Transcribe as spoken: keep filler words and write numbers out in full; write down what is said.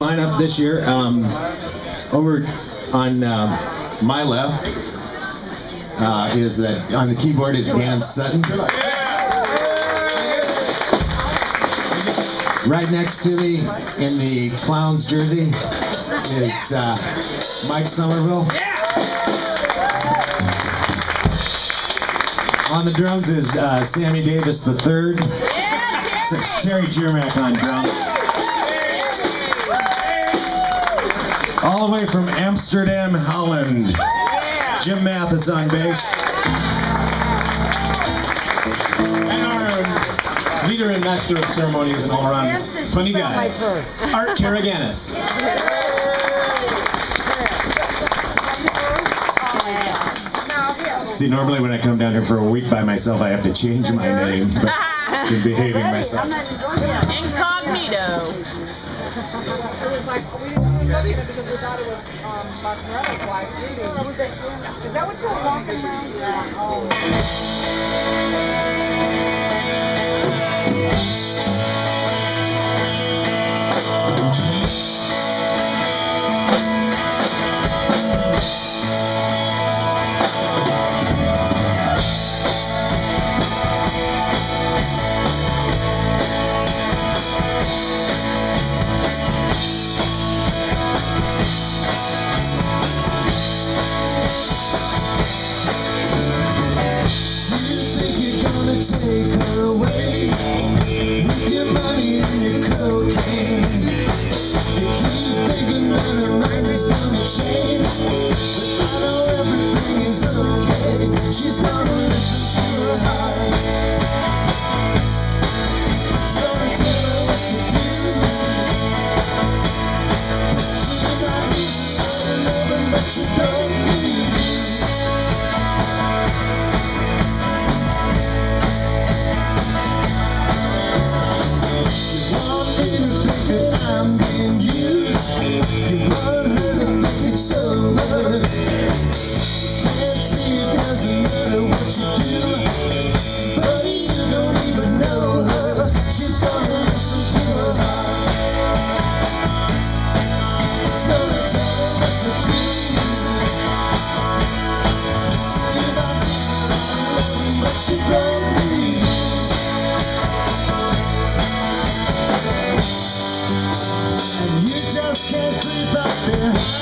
Lineup this year. Um, over on um, my left uh, is that on the keyboard is Dan Sutton. Right next to me in the Clowns jersey is uh, Mike Sommerville. On the drums is uh, Sammy Davis the third. Terry Jermac on drums. All the way from Amsterdam, Holland, Jim Mathis on bass. And our leader and master of ceremonies and all-around funny guy, Art Karagianis. See, normally when I come down here for a week by myself, I have to change my name, but I've been behaving myself. Incognito. It was like, we didn't look at it because we thought it was um, Margaretta's wife, Judy. Is that what you were walking around? Yeah. Oh. Take her away with your money and your cocaine. You keep thinking that her mind is gonna change, but I know everything is okay. She's gonna listen to her heart. It's gonna tell her what to do. She got me all loving, but she don't need you. I'm being used. You want her to think it's over. Can't see it doesn't matter what you do. Buddy, you don't even know her. She's gonna listen to her heart. It's gonna tell her what to do. She got me loving, but she don't need you. And you just can't creep up there.